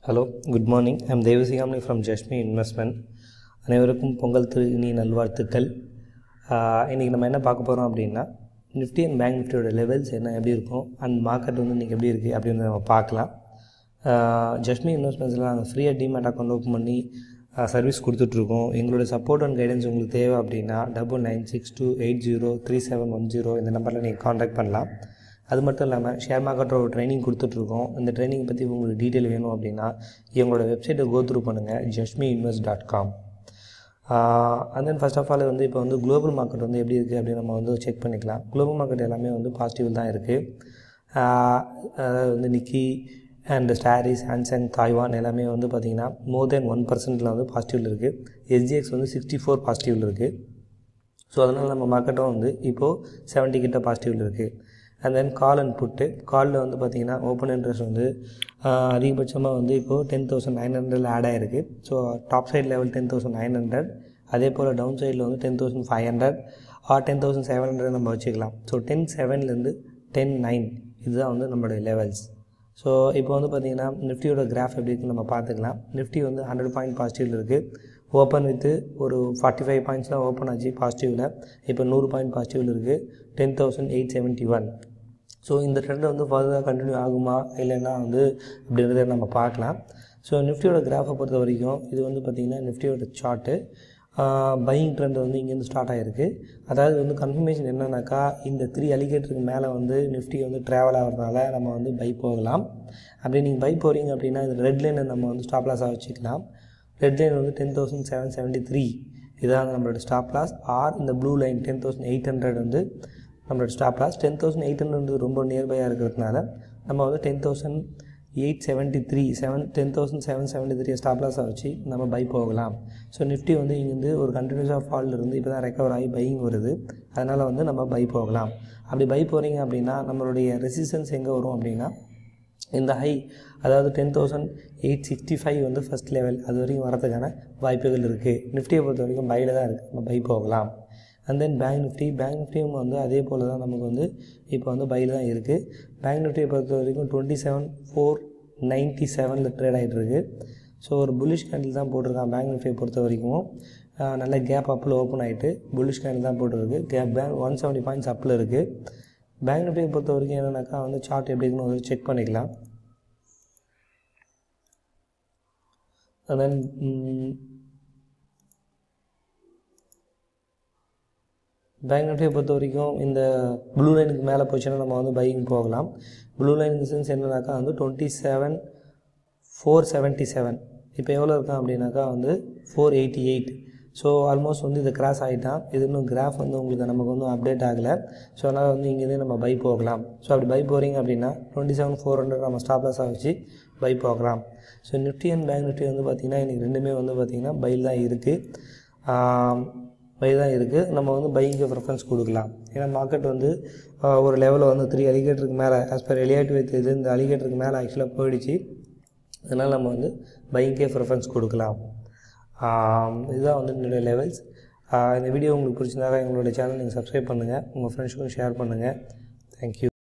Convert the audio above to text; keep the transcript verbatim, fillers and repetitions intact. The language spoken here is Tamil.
Hello, good morning. I am Devasigamani from Jashmi Investment. அனைவருக்கும் பொங்கல் திருநி நல்வாழ்த்துக்கள். இன்றைக்கி நம்ம என்ன பார்க்க போகிறோம் அப்படின்னா நிஃப்டி அண்ட் பேங்க் நிஃப்டியோட லெவல்ஸ் என்ன எப்படி இருக்கும் அண்ட் மார்க்கெட் வந்து இன்றைக்கி எப்படி இருக்குது அப்படின்னு நம்ம பார்க்கலாம். ஜஷ்மி இன்வெஸ்ட்மெண்ட்ஸில் நாங்கள் ஃப்ரீயாக டிமேட் அக்கௌண்ட் ஓப்பன் பண்ணி சர்வீஸ் கொடுத்துட்ருக்கோம். எங்களோட சப்போர்ட் அண்ட் கைடன்ஸ் உங்களுக்கு தேவை அப்படின்னா double nine six two eight zero three seven one zero இந்த நம்பரில் நீங்கள் காண்டாக்ட் பண்ணலாம். அது மட்டும் இல்லாமல் ஷேர் மார்க்கெட்டோட ட்ரைனிங் கொடுத்துட்ருக்கோம். இந்த ட்ரைனிங் பற்றி உங்களுக்கு டீட்டெயில் வேணும் அப்படின்னா எங்களோட வெப்சைட்டை கோ த்ரூ பண்ணுங்கள், Jashmi invest dot com. And then first of all வந்து இப்போ வந்து குளோபல் மார்க்கெட் வந்து எப்படி இருக்குது அப்படின்னு நம்ம வந்து செக் பண்ணிக்கலாம். குளோபல் மார்க்கெட் எல்லாமே வந்து பாசிட்டிவ் தான் இருக்குது. அதாவது வந்து Nikkei and Straits, Hang Seng, Taiwan எல்லாமே வந்து பார்த்திங்கன்னா மோர் தென் ஒன் பர்சன்ட்டில் வந்து பாசிட்டிவில் இருக்குது. எஸ்ஜிஎக்ஸ் வந்து சிக்ஸ்டி ஃபோர் பாசிட்டிவில் இருக்குது. ஸோ அதனால் நம்ம மார்க்கெட்டும் வந்து இப்போது செவன்ட்டி கிட்ட பாசிட்டிவில் இருக்குது. அண்ட் தென் கால் அண்ட் புட்டு காலில் வந்து பார்த்திங்கன்னா ஓப்பன் இன்ட்ரெஸ்ட் வந்து அதிகபட்சமாக வந்து இப்போது டென் தௌசண்ட் நைன் ஹண்ட்ரடில் ஆட் ஆகிருக்கு. So top side level ten thousand nine hundred அதே போல் டவுன் சைடில் வந்து ten thousand five hundred or ten thousand seven hundred நம்ம வச்சுக்கலாம். ஸோ டென் செவன்லேருந்து டென் நைன் இதுதான் வந்து நம்மளுடைய லெவல்ஸ். ஸோ இப்போ வந்து பார்த்திங்கன்னா நிஃப்டியோட கிராஃப் எப்படி இருக்குன்னு நம்ம பார்த்துக்கலாம். நிஃப்டி வந்து ஹண்ட்ரட் பாயிண்ட் பாசிட்டிவில் இருக்குது. ஓப்பன் வித்து ஒரு ஃபார்ட்டி ஃபைவ் பாயிண்ட்ஸ்லாம் ஓப்பன் ஆச்சு பாசிட்டிவில். இப்போ நூறு பாயிண்ட் பாசிட்டிவில் இருக்குது, ten thousand eight seventy one. So இந்த ட்ரெண்ட் வந்து ஃபர்தராக கண்டினியூ ஆகுமா இல்லைன்னா வந்து அப்படின்றத நம்ம பார்க்கலாம். ஸோ நிஃப்டியோட கிராஃபை பொறுத்த வரைக்கும் இது வந்து பார்த்திங்கன்னா நிஃப்டியோட சார்ட்டு பையிங் ட்ரெண்ட் வந்து இங்கேருந்து ஸ்டார்ட் ஆகிருக்கு. அதாவது வந்து கன்ஃபர்மேஷன் என்னன்னாக்கா இந்த த்ரீ அலிகேட்டருக்கு மேலே வந்து நிஃப்டி வந்து ட்ராவல் ஆகிறதுனால நம்ம வந்து பை போகலாம். அப்படி நீங்கள் பை போகிறீங்க அப்படின்னா இந்த ரெட் லைனை நம்ம வந்து ஸ்டாப் லாஸாக வச்சுக்கலாம். ரெட் லைன் வந்து ten thousand seven seventy three இதான் நம்மளோட ஸ்டாப் லாஸ். ஆர் இந்த blue line ten thousand eight hundred வந்து நம்மளோட stop loss. Ten thousand eight hundred வந்து ரொம்ப நியர்பையாக இருக்கிறதுனால நம்ம வந்து ten thousand eight seventy three seven ten thousand seven seventy three stop லாஸாக வச்சு நம்ம பை போகலாம். ஸோ நிஃப்டி வந்து இங்கேருந்து ஒரு கண்டினியூஸாக ஃபால் இருந்து இப்போ தான் ரெக்கவர் ஆகி பையிங் வருது. அதனால் வந்து நம்ம பை போகலாம். அப்படி பை போகிறீங்க அப்படின்னா நம்மளுடைய ரெசிஸ்டன்ஸ் எங்கே வரும் அப்படின்னா இந்த ஹை, அதாவது ten thousand eight sixty five வந்து ஃபஸ்ட் லெவல் அது வரைக்கும் வரதுக்கான வாய்ப்புகள் இருக்குது. நிஃப்டியை பொறுத்த வரைக்கும் பையில் தான் இருக்குது, நம்ம பை போகலாம். And then bank Nifty bank நிஃப்டியும் வந்து அதே போல் தான் நமக்கு வந்து இப்போ வந்து பையில் தான் இருக்குது. பேங்க் நிஃப்டியை பொறுத்த வரைக்கும் டுவெண்ட்டி செவன் ஃபோர் நைன்ட்டி செவனில் ட்ரேட் ஆகிட்டுருக்கு. ஸோ ஒரு புல்லிஷ் கேண்டில் தான் போட்டிருக்கான். பேங்க் நிஃப்டியை பொறுத்த வரைக்கும் நல்ல கேப் அப்பில் ஓப்பன் ஆகிட்டு புல்லிஷ் கேண்டில் தான் போட்டிருக்கு. Gap bank one seventy points அப்பில் இருக்குது. பேங்க் நிஃப்டியை பொறுத்த வரைக்கும் என்னென்னாக்கா வந்து சார்ட் எப்படி இருக்குன்னு வந்து செக் பண்ணிக்கலாம். அண்ட் தென் பேங்க் நிஃப்டியை பொறுத்த வரைக்கும் இந்த ப்ளூ லைனுக்கு மேலே போச்சுன்னா நம்ம வந்து பையிங் போகலாம். ப்ளூ லைன் இந்த சென்ஸ் என்னன்னாக்கா வந்து twenty seven four seventy seven இப்போ எவ்வளோ இருக்கான் அப்படின்னாக்கா வந்து four eighty eight. So almost வந்து இதை கிராஸ் ஆகிட்டான். இது இன்னும் கிராஃப் வந்து உங்களுக்கு நமக்கு வந்து அப்டேட் ஆகலை. ஸோ அதனால் வந்து இங்கேருந்து நம்ம பை போகலாம். ஸோ அப்படி பை போகிறீங்க அப்படின்னா டுவெண்ட்டி செவன் ஃபோர் ஹண்ட்ரட் நம்ம ஸ்டாப் லாஸாக வச்சு பை போகலாம். So Nifty and bank Nifty வந்து பார்த்திங்கன்னா இன்றைக்கி ரெண்டுமே வந்து பார்த்திங்கன்னா பையில் தான் இருக்குது பை தான் இருக்குது. நம்ம வந்து பையிங்க்கு ப்ரிஃபரன்ஸ் கொடுக்கலாம். ஏன்னா மார்க்கெட் வந்து ஒரு லெவலில் வந்து த்ரீ அலிகேட்டருக்கு மேலே ஆஸ் பர் எலியாட் வித் இது இந்த அலிகேட்டருக்கு மேலே ஆக்சுவலாக போயிடுச்சு. அதனால் நம்ம வந்து பையிங்க்கே ப்ரிஃபரன்ஸ் கொடுக்கலாம். இதுதான் வந்து என்னுடைய லெவல்ஸ். இந்த வீடியோ உங்களுக்கு பிடிச்சிருந்தாக்கா எங்களோட சேனல் நீங்கள் சப்ஸ்கிரைப் பண்ணுங்கள், உங்கள் ஃப்ரெண்ட்ஸுக்கும் ஷேர் பண்ணுங்கள். தேங்க்யூ.